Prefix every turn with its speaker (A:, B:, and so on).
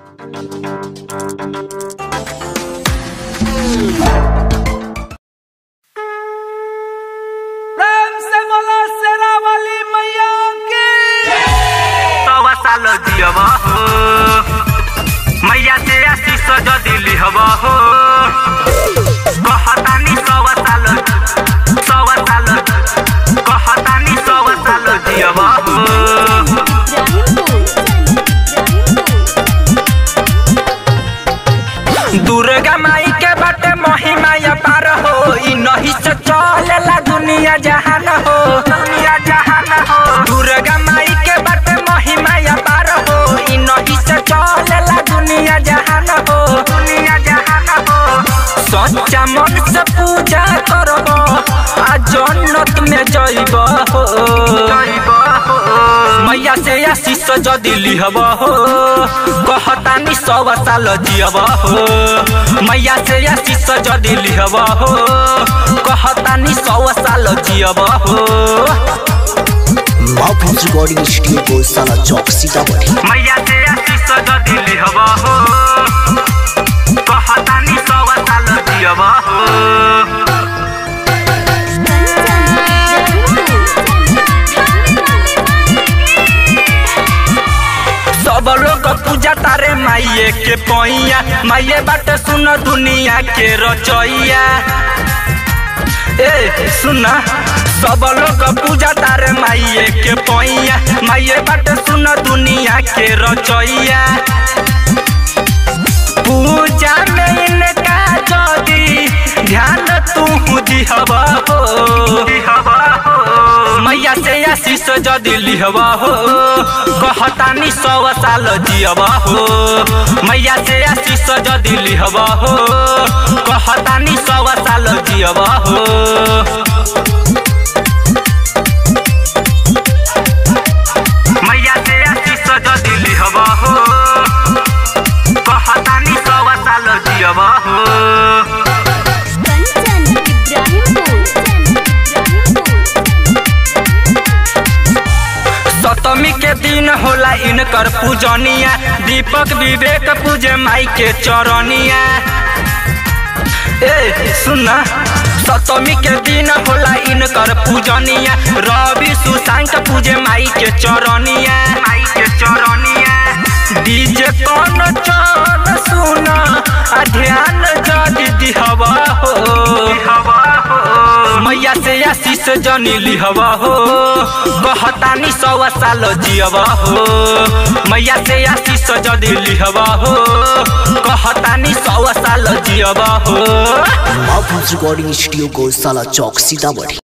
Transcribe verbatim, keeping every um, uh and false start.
A: प्रेम से बोलो शेरा वाली मैया की।
B: सवा साल जियबा हो मैया से आशीष जदी लिहबा हो कहतानी सवा साल सवा साल कहतानी सवा साल जियबा हो। दुर्गा माई के बाटे महिमा अपार हो इ नहीं से चलेला दुनिया जहान हो दुनिया जहान हो। दुर्गा माई के बाटे महिमा अपार हो इ नहीं से चलेला दुनिया जहान हो दुनिया जहान हो। सच्चा मन से पूजा करबो आ जन्नत में जइबो हो जइबो हो। मैया से आशीष जदी लिहबा हो कहतानी सवा साल जियबा हो। मैया से आशीष जदी लिहबा हो कहतानी सवा साल जियबा हो।
C: माफिज रिकॉर्डिंग स्टूडियो को साला चौक सीतामढ़ी।
B: मैया से आशीष जदी लिहबा हो कहतानी सवा साल जियबा हो। सब लोग पूजा तारे माइये के पैया माइये बात सुन दुनिया के रचैया। ए सुन सब लोग पूजा तारे माइये के पैया माइये बात सुन दुनिया के रचैया। पूजा में इनका जदी ध्यान तू दिहबा हो दिहबा हो। मैया से आशीष जदी लिहबा हो कहतानी सवा साल जियबा हो। मैया से आशीष जदी लिहबा हो कहतानी सवा साल जियबा हो। मैया से आशीष जदी लिहबा हो कहतानी सवा साल जियबा हो। सप्तमी के दिन होला इनकर पूजनिया दीपक विवेक पूजे माई के चरनिया। ए सुन सप्तमी के दिन होला इनकर पूजनिया रवि सुशांत पूजे माई के चरनिया माई के चरनिया। डीजे कौन चल सुन आ ध्यान जदी दिहबा हो दिहबा हो। मैया से आशीष जनी लिहबा हो कहतानी सवा साल जियबा हो। मैया से आशीष जदी लिहबा हो कहतानी सवा साल जियबा हो।
C: माफिज रिकॉर्डिंग स्टूडियो को साला चौक सीतामढ़ी।